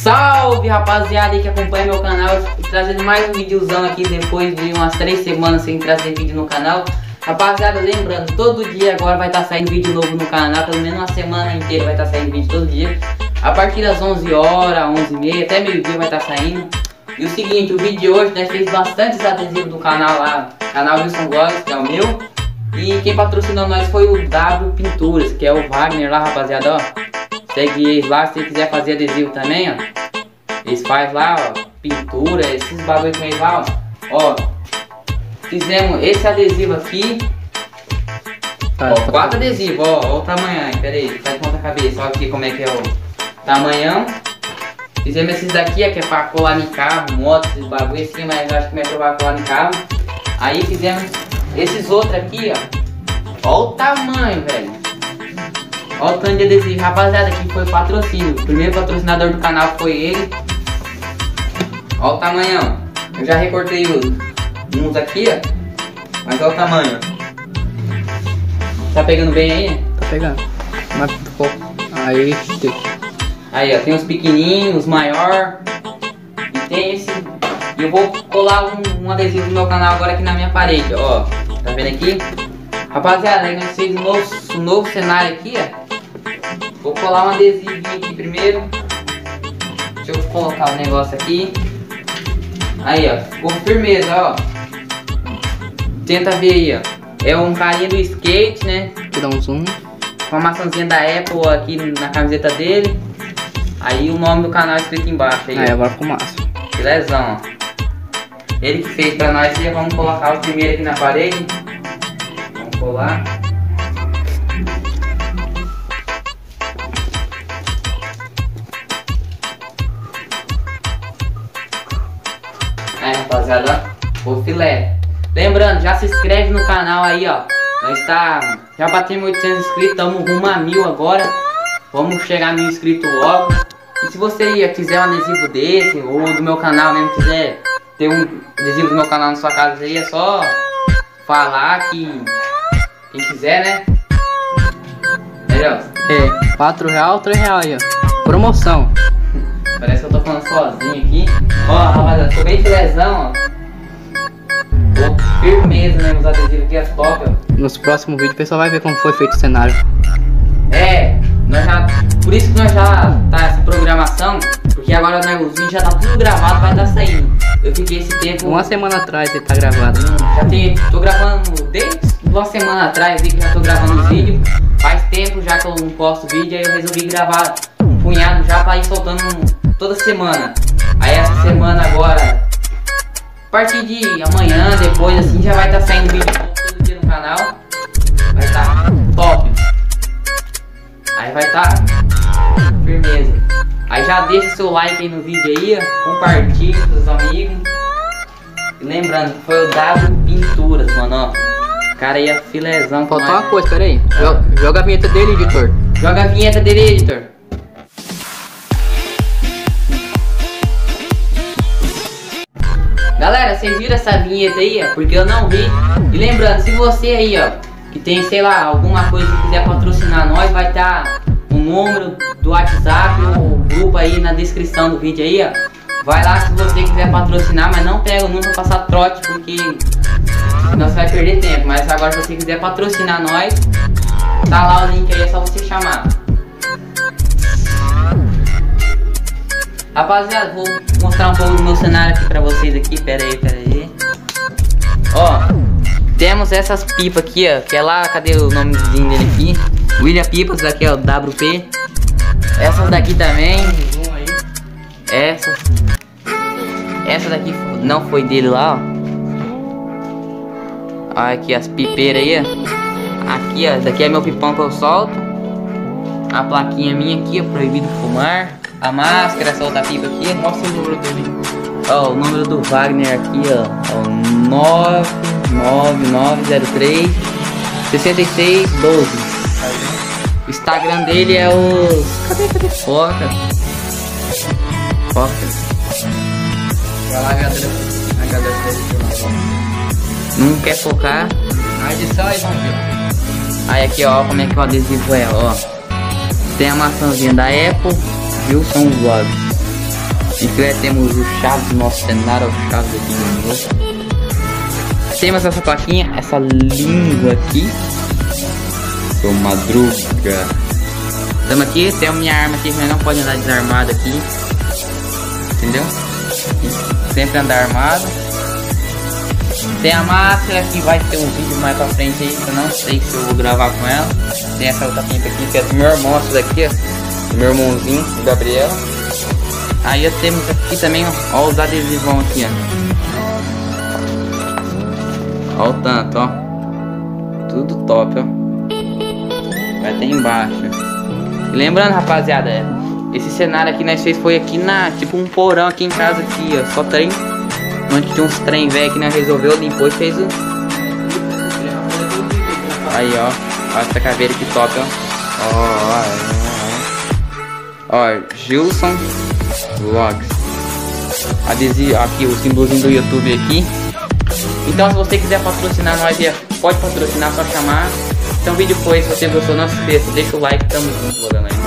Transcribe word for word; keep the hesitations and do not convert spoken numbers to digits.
Salve rapaziada aí que acompanha meu canal, trazendo mais um videozão aqui depois de umas três semanas sem trazer vídeo no canal. Rapaziada, lembrando, todo dia agora vai estar tá saindo vídeo novo no canal, pelo menos uma semana inteira vai estar tá saindo vídeo todo dia. A partir das onze horas, onze e meia, até meio-dia vai estar tá saindo. E o seguinte, o vídeo de hoje, nós fez bastantes adesivos do canal lá, canal Wilson Vlogs, que é o meu. E quem patrocinou nós foi o W Pinturas, que é o Wagner lá, rapaziada, ó. Segue eles lá, se você quiser fazer adesivo também, ó. Eles fazem lá, ó, pintura, esses bagulho com eles lá, ó. Ó, fizemos esse adesivo aqui. Tá, ó, tá quatro adesivos, ó, ó o tamanho aí, pera aí, faz conta cabeça, ó aqui como é que é o tamanhão. Fizemos esses daqui, ó, que é pra colar em carro, moto, esses bagulho assim, mas eu acho que não é pra colar em carro. Aí fizemos esses outros aqui, ó. Ó o tamanho, velho. Olha o tanto de adesivo, rapaziada, aqui foi o patrocínio. O primeiro patrocinador do canal foi ele. Olha o tamanhão. Eu já recortei os, uns aqui, ó. Mas olha o tamanho. Tá pegando bem aí? Tá pegando. Mas ficou. Aí, aí, ó, tem os pequenininhos, os maiores. E tem esse. E eu vou colar um, um adesivo do meu canal agora aqui na minha parede, ó. Tá vendo aqui? Rapaziada, aí nós fizemos um novo, um novo cenário aqui, ó. Vou colar um adesivinho aqui primeiro. Deixa eu colocar o negócio aqui. Aí, ó, ficou firmeza, ó. Tenta ver aí, ó. É um carinha do skate, né? Vou dar um zoom. Com a maçãzinha da Apple aqui na camiseta dele. Aí o nome do canal é escrito embaixo aí. Aí, agora ficou massa. Belezão, ó. Ele que fez pra nós, e vamos colocar o primeiro aqui na parede. Vamos colar. Aí, rapaziada, o filé. Lembrando, já se inscreve no canal aí, ó. Nós tá, já batemos oitocentos inscritos, estamos rumo a mil agora. Vamos chegar a mil inscritos logo. E se você aí quiser um adesivo desse, ou do meu canal mesmo, quiser ter um adesivo do meu canal na sua casa aí, é só falar que quem quiser, né? Melhor. É, quatro reais, três reais aí, ó. Promoção. Parece que eu tô falando sozinho aqui. Ó, rapaziada, tô bem filézão, ó. Tô firmeza, né, nos adesivos aqui, as top, ó. Nos próximos vídeos o pessoal vai ver como foi feito o cenário. É, nós já, por isso que nós já tá essa programação, porque agora, né, os vídeos já tá tudo gravado, vai estar tá saindo. Eu fiquei esse tempo... Uma semana atrás ele tá gravado. Já tem, tô gravando desde uma semana atrás, vi que já tô gravando os vídeos. Faz tempo já que eu não posto vídeo, aí eu resolvi gravar um punhado já pra ir soltando toda semana. Aí essa semana agora, a partir de amanhã, depois assim, já vai estar tá saindo vídeo todo dia no canal. Vai estar tá top. Aí vai estar tá firmeza. Aí já deixa seu like aí no vídeo aí, ó. Compartilha com os amigos. E lembrando que foi o W Pinturas, mano, ó. O cara aí é filézão. Faltou uma coisa, pera aí. Joga, joga a vinheta dele, editor. Joga a vinheta dele, editor. Galera, vocês viram essa vinheta aí, ó? Porque eu não vi. E lembrando, se você aí, ó, que tem, sei lá, alguma coisa que quiser patrocinar nós, vai estar tá o número do WhatsApp ou o grupo aí na descrição do vídeo aí, ó. Vai lá se você quiser patrocinar, mas não pega o número pra passar trote, porque senão você vai perder tempo. Mas agora se você quiser patrocinar nós, tá lá o link aí, é só você chamar. Rapaziada, vou mostrar um pouco do meu cenário aqui pra vocês aqui, pera aí, pera aí. Ó, temos essas pipas aqui, ó, que é lá, cadê o nomezinho dele aqui? William Pipas, aqui é o W P. Essas daqui também. Essas. Essa daqui não foi dele lá, ó. Olha aqui as pipeiras aí, ó. Aqui, ó, daqui é meu pipão que eu solto. A plaquinha minha aqui, ó, proibido fumar. A máscara, essa outra pipa aqui. Mostra o número dele. Ó, o número do Wagner aqui, ó. ó nove nove nove zero três seis seis um dois. O Instagram dele é o... Cadê, cadê? Foca. Foca. Vai lá, agradecer. Não quer focar. A edição aí, vamos ver. Aí aqui, ó, como é que o adesivo é, ó. Tem a maçãzinha da Apple, Wilson Vlogs. Aqui temos o Chaves, nosso cenário, o Chaves aqui de novo. Temos essa plaquinha, essa língua aqui. Sou Madruga. Estamos aqui, tem a minha arma aqui, mas não pode andar desarmado aqui. Entendeu? Sempre andar armado. Tem a máscara que vai ter um vídeo mais pra frente aí, eu não sei se eu vou gravar com ela. Tem essa outra pinta aqui que é do meu irmão, essa daqui, ó. Do meu irmãozinho, o Gabriel. Aí temos aqui também, ó, os adesivos aqui, ó. Ó o tanto, ó. Tudo top, ó. Vai até embaixo. E lembrando, rapaziada, esse cenário aqui nós fez foi aqui na, tipo um porão aqui em casa aqui, ó. Só trem. Onde tinha uns trem velho que nós resolveu, limpou e fez o... Aí, ó. Olha essa caveira que top, ó. Ó, ó, ó. Ó, Gilson Vlogs. Adesivo, aqui o símbolozinho do YouTube aqui. Então se você quiser patrocinar nós, pode patrocinar, só chamar. Então o vídeo foi, se você gostou, não se esqueça, deixa o like, tamo junto, valeu.